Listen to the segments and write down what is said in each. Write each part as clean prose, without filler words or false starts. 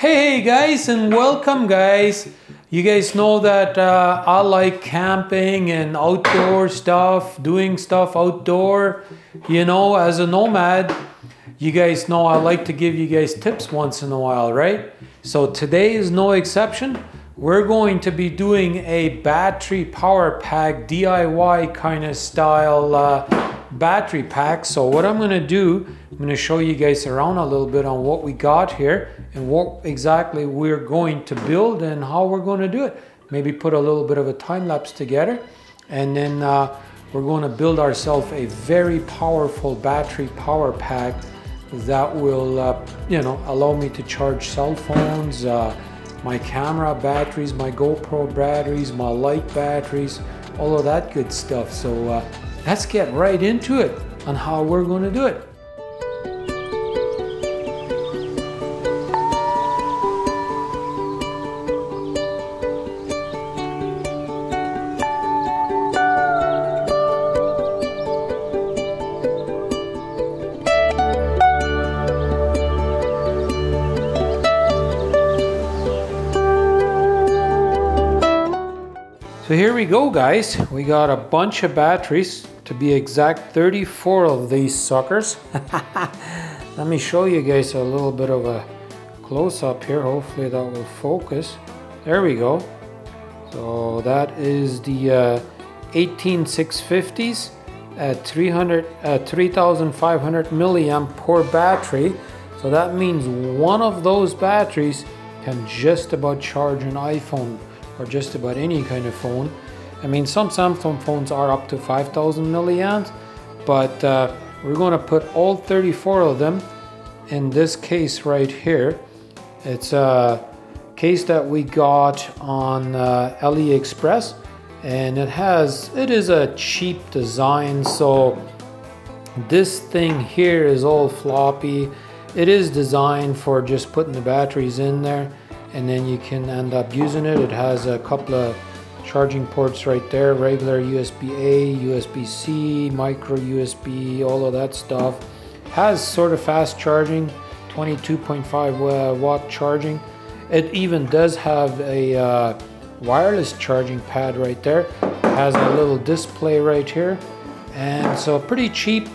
Hey guys, and welcome guys. You guys know that I like camping and outdoor stuff, doing stuff outdoor. You know, as a nomad, you guys know I like to give you guys tips once in a while, right? So today is no exception. We're going to be doing a battery power pack DIY kind of style battery pack. So what I'm going to do, I'm going to show you guys around a little bit on what we got here and what exactly we're going to build and how we're going to do it. Maybe put a little bit of a time lapse together, and then we're going to build ourselves a very powerful battery power pack that will you know, allow me to charge cell phones, my camera batteries, my GoPro batteries, my light batteries, all of that good stuff. So let's get right into it on how we're going to do it. So here we go guys, we got a bunch of batteries, to be exact 34 of these suckers. Let me show you guys a little bit of a close-up here, hopefully that will focus. There we go. So that is the 18650s at 3500 milliamp per battery. So that means one of those batteries can just about charge an iPhone or just about any kind of phone. I mean, some Samsung phones are up to 5000 milliamps, but we're going to put all 34 of them in this case right here. It's a case that we got on AliExpress, and it is a cheap design. So this thing here is all floppy. It is designed for just putting the batteries in there, and then you can end up using it. It has a couple of charging ports right there, regular USB-A, USB-C, micro USB, all of that stuff. Has sort of fast charging, 22.5 watt charging. It even does have a wireless charging pad right there. Has a little display right here, and so pretty cheap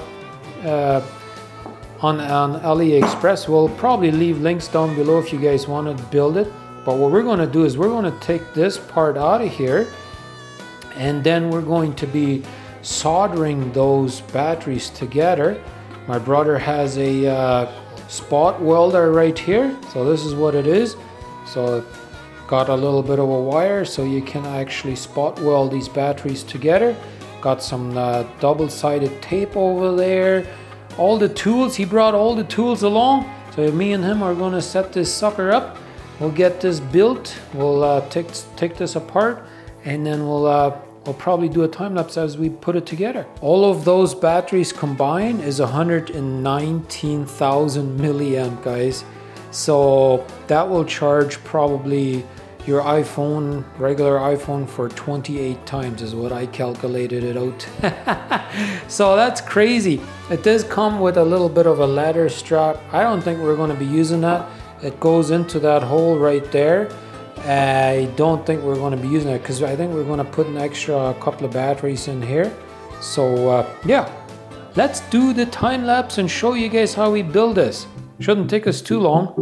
on AliExpress. We'll probably leave links down below if you guys want to build it. But what we're going to do is we're going to take this part out of here, and then we're going to be soldering those batteries together. My brother has a spot welder right here, so this is what it is. So got a little bit of a wire so you can actually spot weld these batteries together. Got some double-sided tape over there. All the tools, he brought all the tools along. So me and him are going to set this sucker up. We'll get this built. We'll take this apart, and then we'll probably do a time lapse as we put it together. All of those batteries combined is 119,000 milliamp, guys. So that will charge probably your iPhone, regular iPhone, for 28 times is what I calculated it out. So that's crazy. It does come with a little bit of a ladder strap. I don't think we're going to be using that. It goes into that hole right there. I don't think we're going to be using it because I think we're going to put an extra couple of batteries in here. So yeah, let's do the time lapse and show you guys how we build this. Shouldn't take us too long.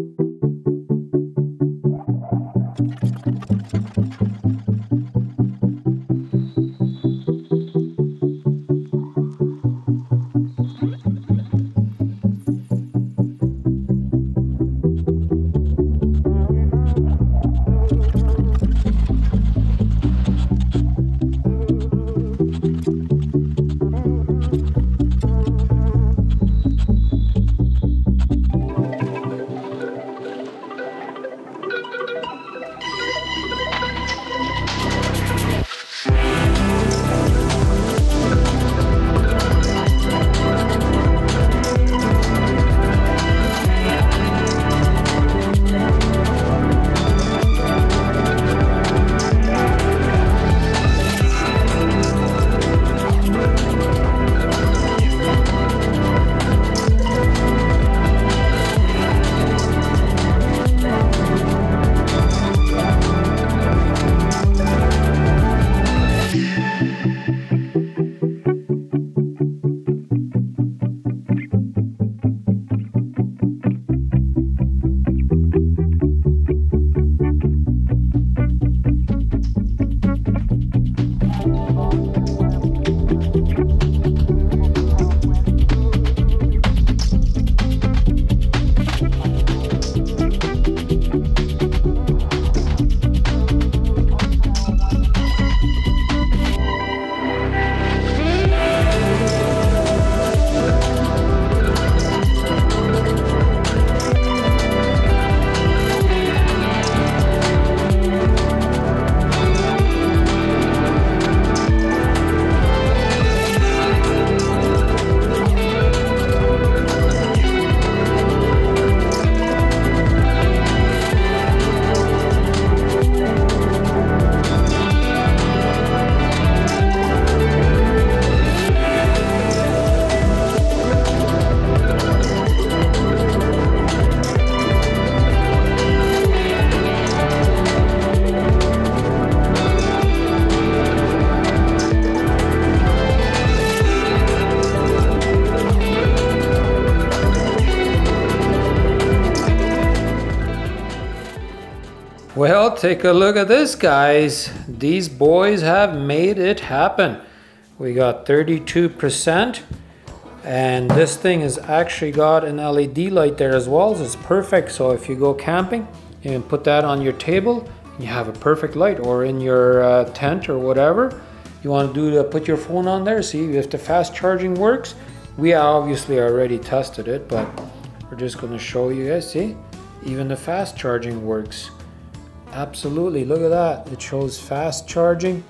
Well, take a look at this, guys. These boys have made it happen. We got 32%, and this thing has actually got an LED light there as well, so it's perfect. So if you go camping, you can put that on your table, you have a perfect light, or in your tent or whatever you want to do, put your phone on there. See if the fast charging works. We obviously already tested it, but we're just going to show you guys. See, even the fast charging works. Absolutely, look at that. It shows fast charging.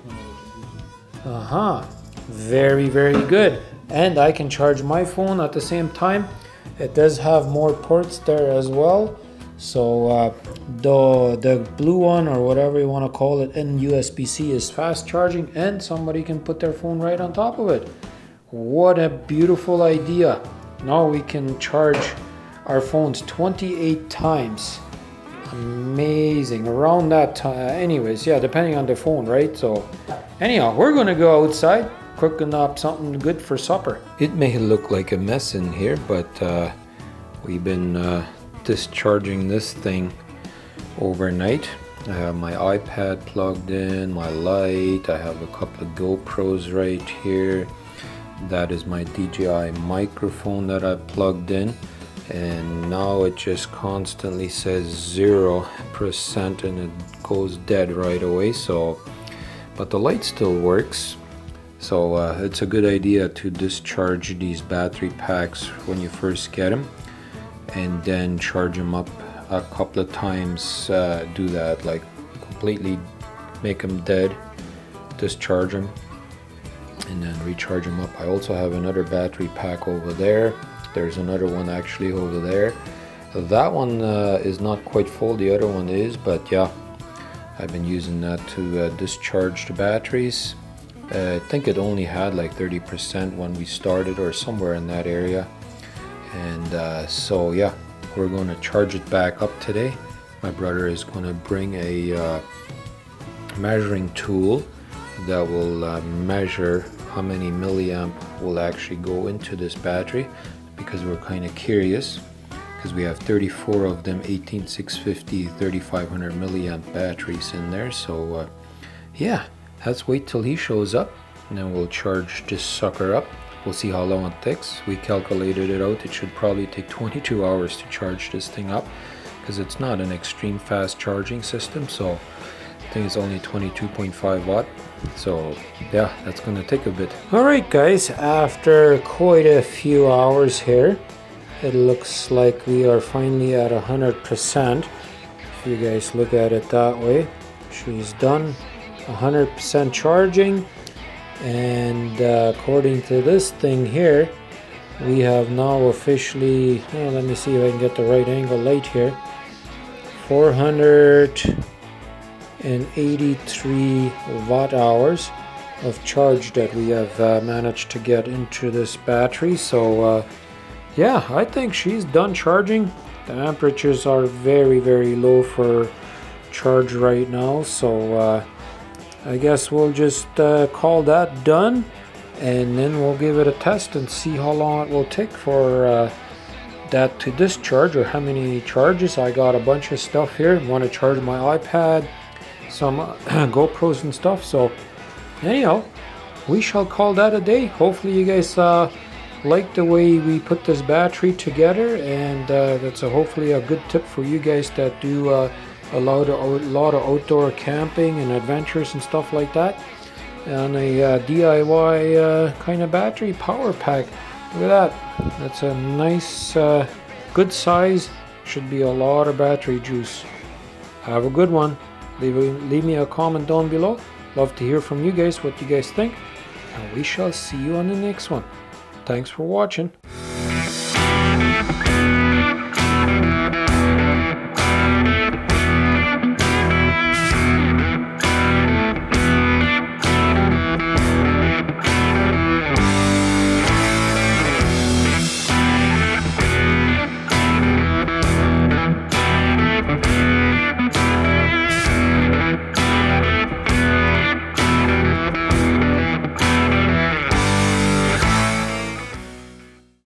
Very, very good. And I can charge my phone at the same time. It does have more ports there as well. So the blue one, or whatever you want to call it, in USB-C is fast charging, and somebody can put their phone right on top of it. What a beautiful idea. Now we can charge our phones 28 times. Amazing. Around that time, anyways, yeah, depending on the phone, right? So anyhow, we're gonna go outside cooking up something good for supper. It may look like a mess in here, but we've been discharging this thing overnight. I have my iPad plugged in, my light, I have a couple of GoPros right here. That is my DJI microphone that I plugged in. And now it just constantly says 0% and it goes dead right away. So, but the light still works. So it's a good idea to discharge these battery packs when you first get them, and then charge them up a couple of times. Do that, like completely make them dead, discharge them, and then recharge them up. I also have another battery pack over there. There's another one actually over there. That one is not quite full, the other one is, but yeah, I've been using that to discharge the batteries. I think it only had like 30% when we started, or somewhere in that area. And so yeah, we're going to charge it back up today. My brother is going to bring a measuring tool that will measure how many milliamp will actually go into this battery, because we're kind of curious, because we have 34 of them 18650 3500 milliamp batteries in there. So yeah, let's wait till he shows up, and then we'll charge this sucker up. We'll see how long it takes. We calculated it out. It should probably take 22 hours to charge this thing up, because it's not an extreme fast charging system. So I think it's only 22.5 watt. So yeah, that's gonna take a bit. All right, guys, after quite a few hours here, it looks like we are finally at 100%. If you guys look at it that way, she's done 100% charging. And according to this thing here, we have now officially, let me see if I can get the right angle light here, 483 watt hours of charge that we have managed to get into this battery. So yeah, I think she's done charging. The temperatures are very, very low for charge right now. So I guess we'll just call that done, and then we'll give it a test and see how long it will take for that to discharge, or how many charges. I got a bunch of stuff here. I want to charge my iPad, some GoPros and stuff. So anyhow, we shall call that a day. Hopefully you guys like the way we put this battery together, and that's hopefully a good tip for you guys that do a lot of outdoor camping and adventures and stuff like that, and a DIY kind of battery power pack. Look at that. That's a nice good size. Should be a lot of battery juice. Have a good one. Leave me a comment down below. Love to hear from you guys what you guys think, and we shall see you on the next one. Thanks for watching.